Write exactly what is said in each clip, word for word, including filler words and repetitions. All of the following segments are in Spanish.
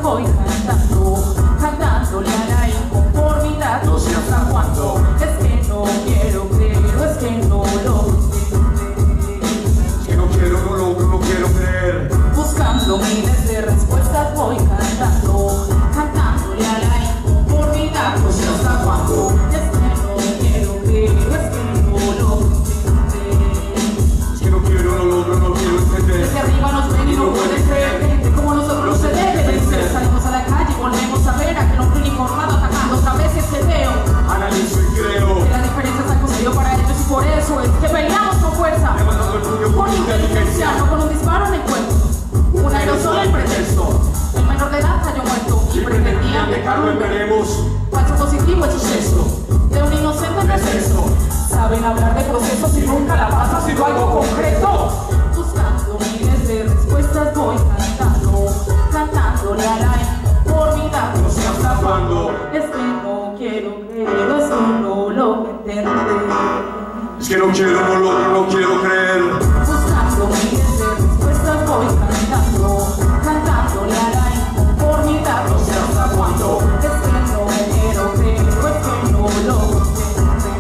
voy cantando, cantándole a la inconformidad. No sé hasta cuándo, es que no quiero creer, es que no lo entiende. Es que no quiero, no logro, no quiero creer. Buscando miles de respuestas voy cantando, cantándole a la inconformidad. No sé hasta cuándo, es que no quiero creer, es que no lo entiende. Es que no quiero, no logro, no quiero entender. Desde arriba nos ven y no pueden creer, gente como nosotros no se debe vencer. Salimos a la calle y volvemos a ver a aquel hombre uniformado atacando otra vez este veo. Analizo y creo Que la diferencia es algo serio para ellos y por eso es que peleamos con fuerza, levantando el puño con inteligencia, no con un disparo en el cuerpo. Un aerosol el pretexto, el menor de edad cayó muerto y pretendían dejarlo en veremos. Falso positivo es suceso de un inocente receso. Saben hablar de procesos y nunca la paz ha sido algo concreto. Buscando miles de respuestas voy cantando, cantándole a la inconformidad. No sé hasta cuándo, Es que no quiero creer, es que no lo entiende. es que no quiero, no logro, no quiero creer. Buscando miles de respuestas voy cantando, cantándole a la inconformidad. No sé hasta cuándo, es que no quiero creer, es que no lo entiende.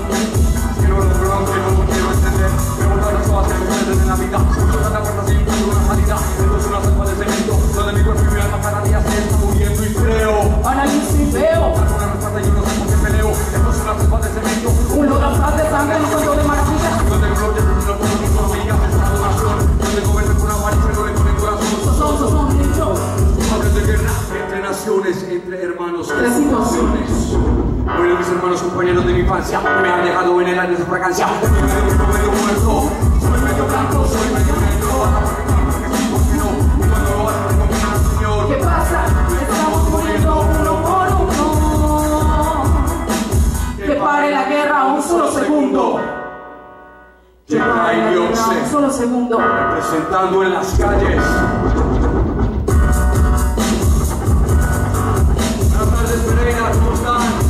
Es que no logro, no quiero, no quiero entender. Preguntar las cosas que suceden en la vida. Mucho tanta fuerza sin una salida. Esto es una selva de cemento, donde mi cuerpo y mi alma cada día se está muriendo y creo. Analizo y veo Alguna respuesta y yo no sé por qué peleo. Esto es una selva de cemento, un lodazal de sangre, un cuento de maravilla. donde el bloque no puedo ni hormigas, es una donación. Donde goberna con una varita y no le pone corazón. Son, son, son niños. Madres de guerra, entre naciones, entre hermanos, Tres situaciones. Bueno, mis hermanos, compañeros de mi infancia, me han dejado en el aire su fragancia. Soy medio, medio muerto, soy medio blanco, soy medio negro. Porque sí, porque no, y cuando lo hacen, no me señor. ¿Qué pasa? Estamos muriendo uno por uno. Que pare la guerra un solo segundo. Que pare la guerra un solo segundo. Presentando en las calles. Buenas tardes, Pereira, ¿cómo están?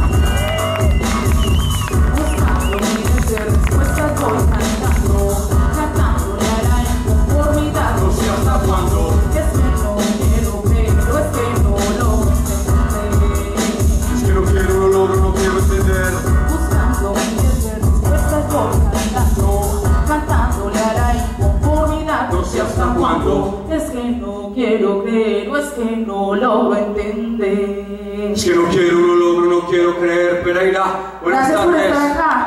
Buscando miles de respuestas voy cantando, cantándole a la inconformidad. No sé hasta cuándo, Es que no quiero creer, es que no lo entiende. es que no quiero, no logro, no quiero entender. Buscando miles de respuestas voy cantando, cantándole a la inconformidad. No sé hasta cuándo, Es que no quiero creer, es que no logro entender. es que no quiero, no logro, no quiero creer. Pereira, buenas Gracias por tardes. estar acá.